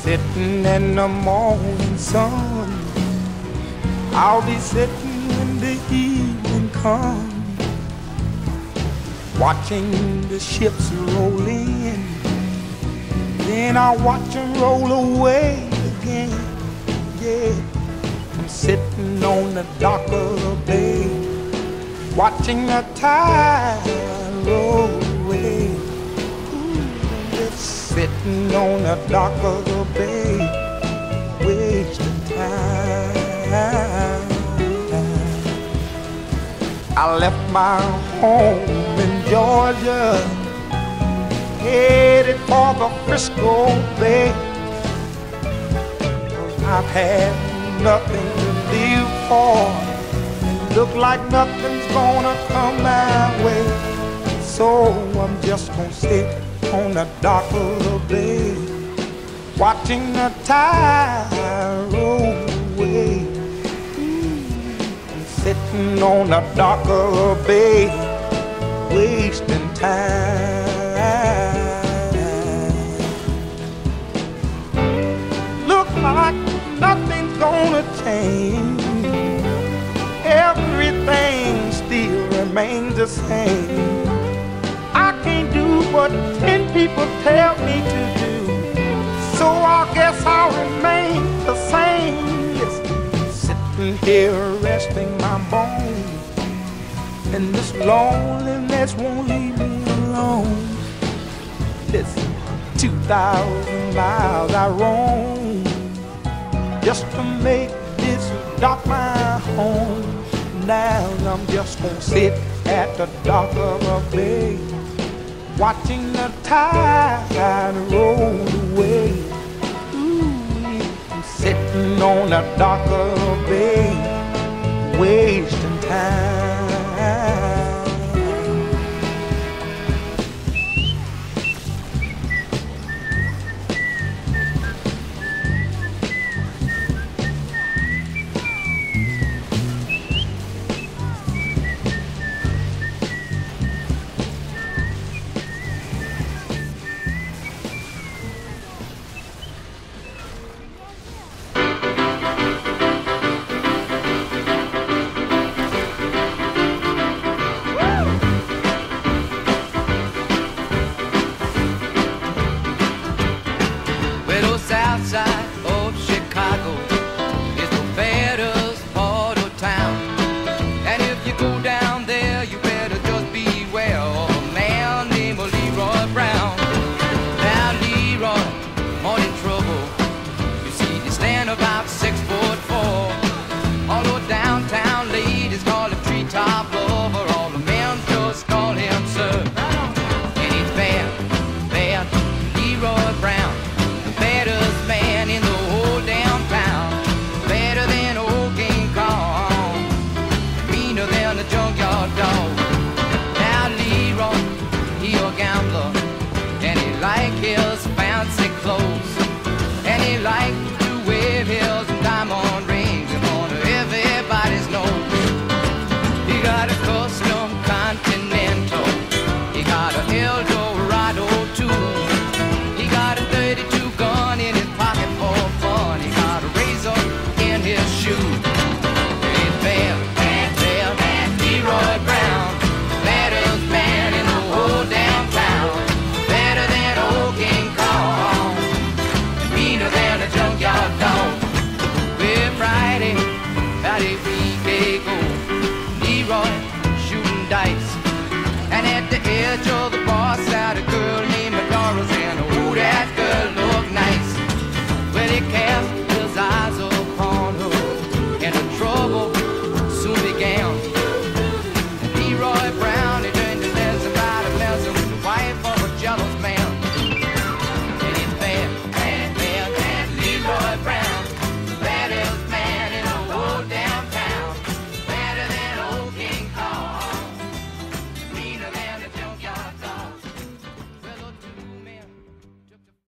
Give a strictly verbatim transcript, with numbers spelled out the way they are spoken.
sitting in the morning sun. I'll be sitting when the evening comes, watching the ships roll in. Then I'll watch them roll away again. Yeah, I'm sitting on the dock of the bay, watching the tide roll away. Ooh, just sitting on the dock of the bay, wasting time. I left my home in Georgia, headed for the Frisco Bay. I've had nothing to live for, and look like nothing's gonna come my way. So I'm just gonna sit on the dock of the bay, watching the tide roll away. I'm sitting on the dock of the bay, wasting time. Look like nothing's gonna change, everything still remains the same. I can't do what ten people tell me to do, so I guess I'll remain the same. Listen, sitting here resting my bones, and this loneliness won't leave me alone. Listen, two thousand miles I roam just to make this dock my home. Now I'm just gonna sit at the dock of a bay, watching the tide roll away. Ooh, I'm sitting on the dock of a bay, wasting